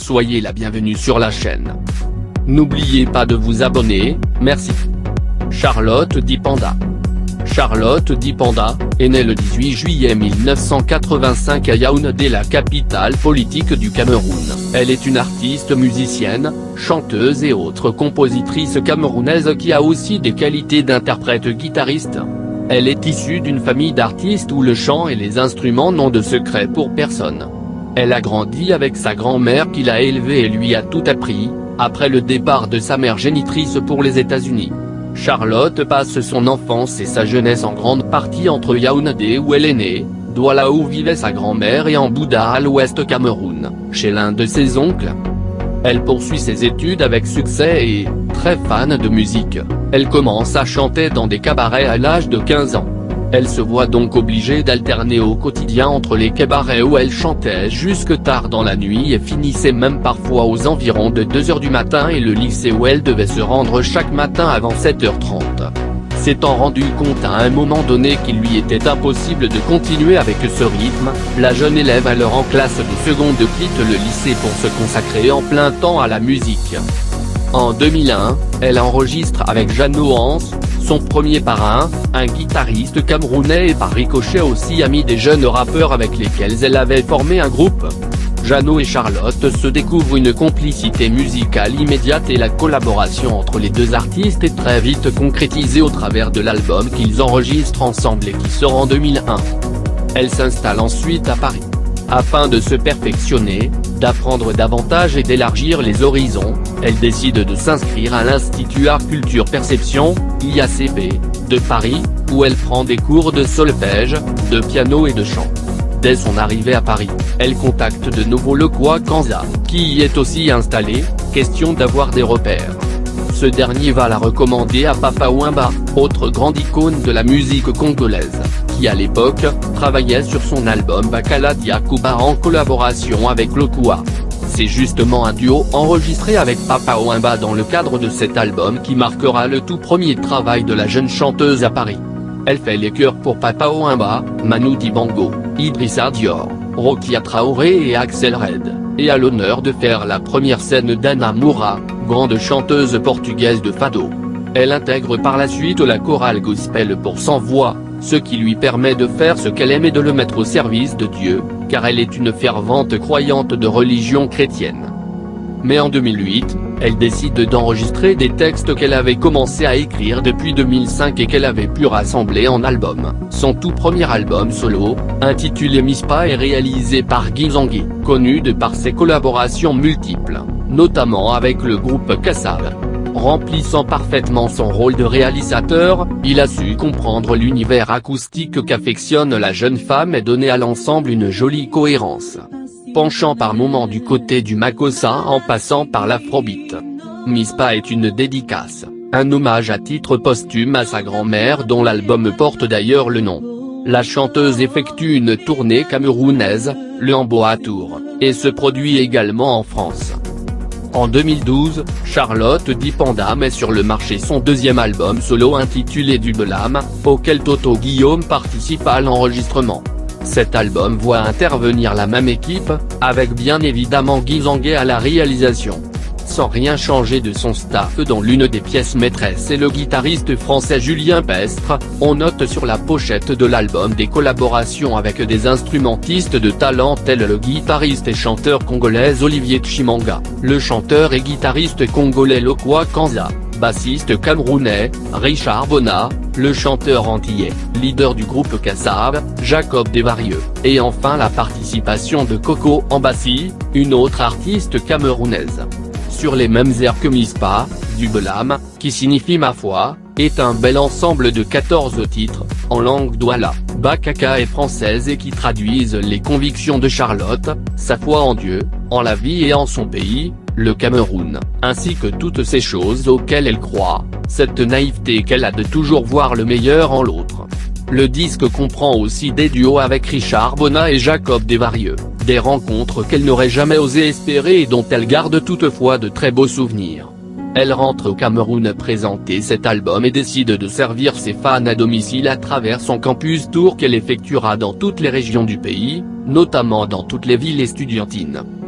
soyez la bienvenue sur la chaîne. N'oubliez pas de vous abonner, merci. Charlotte Dipanda. Charlotte Dipanda est née le 18 juillet 1985 à Yaoundé, la capitale politique du Cameroun. Elle est une artiste musicienne, chanteuse et autre compositrice camerounaise qui a aussi des qualités d'interprète guitariste. Elle est issue d'une famille d'artistes où le chant et les instruments n'ont de secret pour personne. Elle a grandi avec sa grand-mère qui l'a élevée et lui a tout appris, après le départ de sa mère génitrice pour les États-Unis. Charlotte passe son enfance et sa jeunesse en grande partie entre Yaoundé où elle est née, Douala où vivait sa grand-mère et en Bouda à l'ouest Cameroun, chez l'un de ses oncles. Elle poursuit ses études avec succès et, très fan de musique, elle commence à chanter dans des cabarets à l'âge de 15 ans. Elle se voit donc obligée d'alterner au quotidien entre les cabarets où elle chantait jusque tard dans la nuit et finissait même parfois aux environs de 2 h du matin et le lycée où elle devait se rendre chaque matin avant 7h30. S'étant rendu compte à un moment donné qu'il lui était impossible de continuer avec ce rythme, la jeune élève alors en classe de seconde quitte le lycée pour se consacrer en plein temps à la musique. En 2001, elle enregistre avec Jeannot Hans, son premier parrain, un guitariste camerounais et par ricochet aussi ami des jeunes rappeurs avec lesquels elle avait formé un groupe. Jeannot et Charlotte se découvrent une complicité musicale immédiate et la collaboration entre les deux artistes est très vite concrétisée au travers de l'album qu'ils enregistrent ensemble et qui sort en 2001. Elle s'installe ensuite à Paris. Afin de se perfectionner, d'apprendre davantage et d'élargir les horizons, elle décide de s'inscrire à l'Institut Art Culture Perception, IACP, de Paris, où elle prend des cours de solfège, de piano et de chant. Dès son arrivée à Paris, elle contacte de nouveau Lokwa Kanza, qui y est aussi installé, question d'avoir des repères. Ce dernier va la recommander à Papa Wemba, autre grande icône de la musique congolaise, qui à l'époque, travaillait sur son album Bakala Diakouba en collaboration avec Lokwa. C'est justement un duo enregistré avec Papa Wemba dans le cadre de cet album qui marquera le tout premier travail de la jeune chanteuse à Paris. Elle fait les chœurs pour Papa Wemba, Manu Dibango, Idrissa Dior, Rokia Traoré et Axel Red, et a l'honneur de faire la première scène d'Anna Moura, grande chanteuse portugaise de fado. Elle intègre par la suite la chorale gospel pour Sans Voix, ce qui lui permet de faire ce qu'elle aime et de le mettre au service de Dieu, car elle est une fervente croyante de religion chrétienne. Mais en 2008, elle décide d'enregistrer des textes qu'elle avait commencé à écrire depuis 2005 et qu'elle avait pu rassembler en album. Son tout premier album solo, intitulé Mispa, est réalisé par Guy Zangui, connu de par ses collaborations multiples, notamment avec le groupe Kassav. Remplissant parfaitement son rôle de réalisateur, il a su comprendre l'univers acoustique qu'affectionne la jeune femme et donner à l'ensemble une jolie cohérence. Penchant par moments du côté du makossa en passant par l'afrobeat. Mispa est une dédicace, un hommage à titre posthume à sa grand-mère dont l'album porte d'ailleurs le nom. La chanteuse effectue une tournée camerounaise, le Hambo à Tours, et se produit également en France. En 2012, Charlotte Dipanda met sur le marché son deuxième album solo intitulé Dubelam, auquel Toto Guillaume participe à l'enregistrement. Cet album voit intervenir la même équipe, avec bien évidemment Guy Zangui à la réalisation. Sans rien changer de son staff dont l'une des pièces maîtresses est le guitariste français Julien Pestre, on note sur la pochette de l'album des collaborations avec des instrumentistes de talent tels le guitariste et chanteur congolais Olivier Chimanga, le chanteur et guitariste congolais Lokwa Kanza, bassiste camerounais, Richard Bona, le chanteur antillais, leader du groupe Kassav, Jacob Desvarieux, et enfin la participation de Coco Ambassi, une autre artiste camerounaise. Sur les mêmes airs que Mispa, Dubelam, qui signifie ma foi, est un bel ensemble de 14 titres, en langue douala, bakaka et française et qui traduisent les convictions de Charlotte, sa foi en Dieu, en la vie et en son pays, le Cameroun, ainsi que toutes ces choses auxquelles elle croit, cette naïveté qu'elle a de toujours voir le meilleur en l'autre. Le disque comprend aussi des duos avec Richard Bona et Jacob Desvarieux, des rencontres qu'elle n'aurait jamais osé espérer et dont elle garde toutefois de très beaux souvenirs. Elle rentre au Cameroun présenter cet album et décide de servir ses fans à domicile à travers son campus tour qu'elle effectuera dans toutes les régions du pays, notamment dans toutes les villes estudiantines.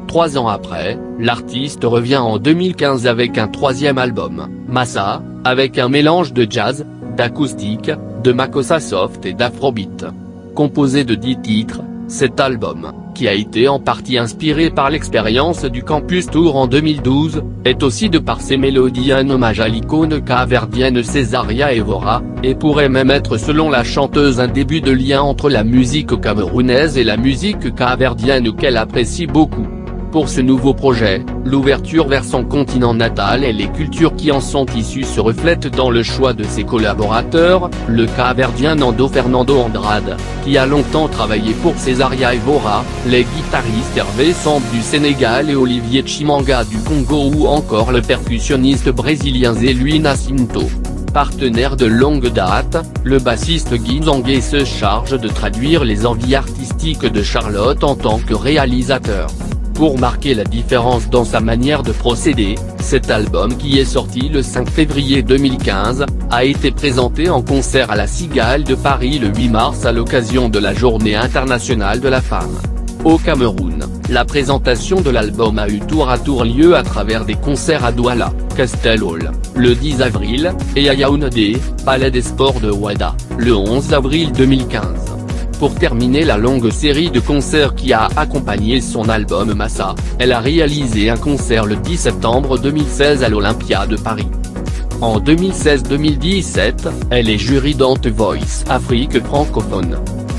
3 ans après, l'artiste revient en 2015 avec un troisième album, Massa, avec un mélange de jazz, d'acoustique, de Makossa soft et d'afrobeat. Composé de 10 titres, cet album, qui a été en partie inspiré par l'expérience du Campus Tour en 2012, est aussi de par ses mélodies un hommage à l'icône capverdienne Césaria Evora, et pourrait même être selon la chanteuse un début de lien entre la musique camerounaise et la musique capverdienne qu'elle apprécie beaucoup. Pour ce nouveau projet, l'ouverture vers son continent natal et les cultures qui en sont issues se reflètent dans le choix de ses collaborateurs, le capverdien Nando Fernando Andrade, qui a longtemps travaillé pour Césaria Evora, les guitaristes Hervé Samb du Sénégal et Olivier Chimanga du Congo ou encore le percussionniste brésilien Zéluy Nascimento. Partenaire de longue date, le bassiste Guy Zanguet se charge de traduire les envies artistiques de Charlotte en tant que réalisateur. Pour marquer la différence dans sa manière de procéder, cet album qui est sorti le 5 février 2015, a été présenté en concert à la Cigale de Paris le 8 mars à l'occasion de la Journée internationale de la femme. Au Cameroun, la présentation de l'album a eu tour à tour lieu à travers des concerts à Douala, Castel Hall, le 10 avril, et à Yaoundé, Palais des Sports de Ouada, le 11 avril 2015. Pour terminer la longue série de concerts qui a accompagné son album Massa, elle a réalisé un concert le 10 septembre 2016 à l'Olympia de Paris. En 2016-2017, elle est jury dans The Voice Afrique francophone.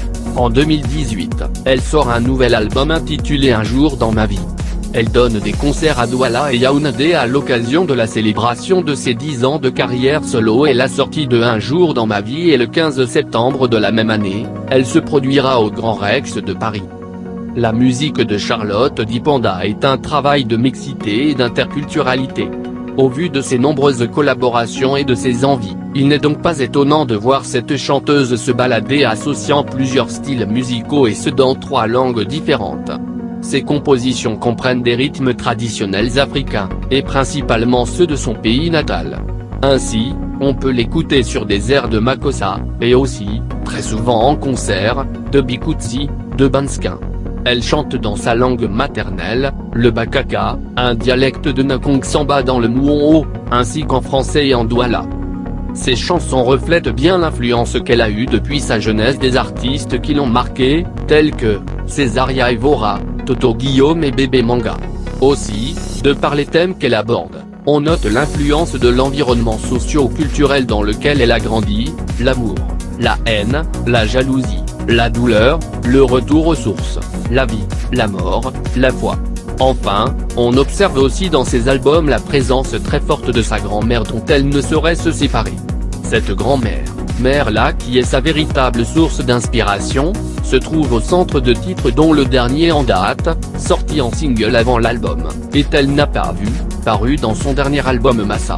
En 2018, elle sort un nouvel album intitulé Un jour dans ma vie. Elle donne des concerts à Douala et Yaoundé à l'occasion de la célébration de ses 10 ans de carrière solo et la sortie de Un jour dans ma vie et le 15 septembre de la même année, elle se produira au Grand Rex de Paris. La musique de Charlotte Dipanda est un travail de mixité et d'interculturalité. Au vu de ses nombreuses collaborations et de ses envies, il n'est donc pas étonnant de voir cette chanteuse se balader associant plusieurs styles musicaux et ce dans 3 langues différentes. Ses compositions comprennent des rythmes traditionnels africains, et principalement ceux de son pays natal. Ainsi, on peut l'écouter sur des airs de Makossa, et aussi, très souvent en concert, de Bikutsi, de Banskin. Elle chante dans sa langue maternelle, le Bakaka, un dialecte de Nakong Samba dans le Mouonho, ainsi qu'en français et en Douala. Ses chansons reflètent bien l'influence qu'elle a eue depuis sa jeunesse des artistes qui l'ont marquée, tels que Césaria Evora, Toto Guillaume et Bébé Manga. Aussi, de par les thèmes qu'elle aborde, on note l'influence de l'environnement socio-culturel dans lequel elle a grandi, l'amour, la haine, la jalousie, la douleur, le retour aux sources, la vie, la mort, la foi. Enfin, on observe aussi dans ses albums la présence très forte de sa grand-mère dont elle ne saurait se séparer. Cette grand-mère, mère-là qui est sa véritable source d'inspiration, se trouve au centre de titres dont le dernier en date, sorti en single avant l'album, et Elle n'a pas vu, paru dans son dernier album Massa.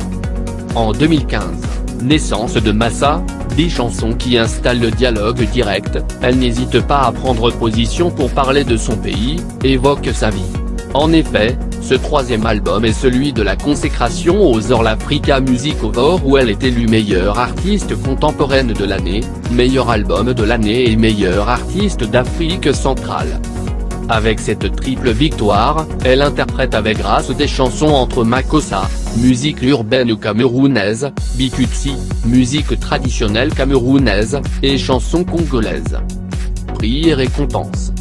En 2015, naissance de Massa, des chansons qui installent le dialogue direct, elle n'hésite pas à prendre position pour parler de son pays, évoque sa vie. En effet, ce troisième album est celui de la consécration aux All Africa Music Awards où elle est élue meilleure artiste contemporaine de l'année, meilleur album de l'année et meilleur artiste d'Afrique centrale. Avec cette triple victoire, elle interprète avec grâce des chansons entre Makossa, musique urbaine camerounaise, Bikutsi, musique traditionnelle camerounaise, et chansons congolaises. Prix et récompenses.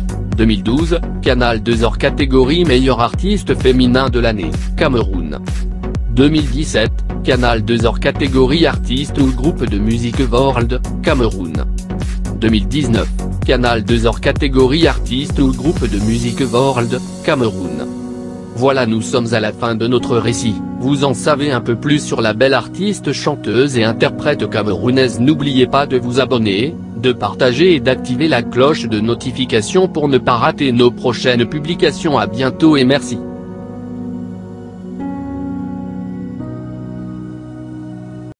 2012, Canal 2 hors catégorie meilleur artiste féminin de l'année, Cameroun. 2017, Canal 2 hors catégorie artiste ou groupe de musique World, Cameroun. 2019, Canal 2 hors catégorie artiste ou groupe de musique World, Cameroun. Voilà, nous sommes à la fin de notre récit. Vous en savez un peu plus sur la belle artiste chanteuse et interprète camerounaise. N'oubliez pas de vous abonner, de partager et d'activer la cloche de notification pour ne pas rater nos prochaines publications. À bientôt et merci.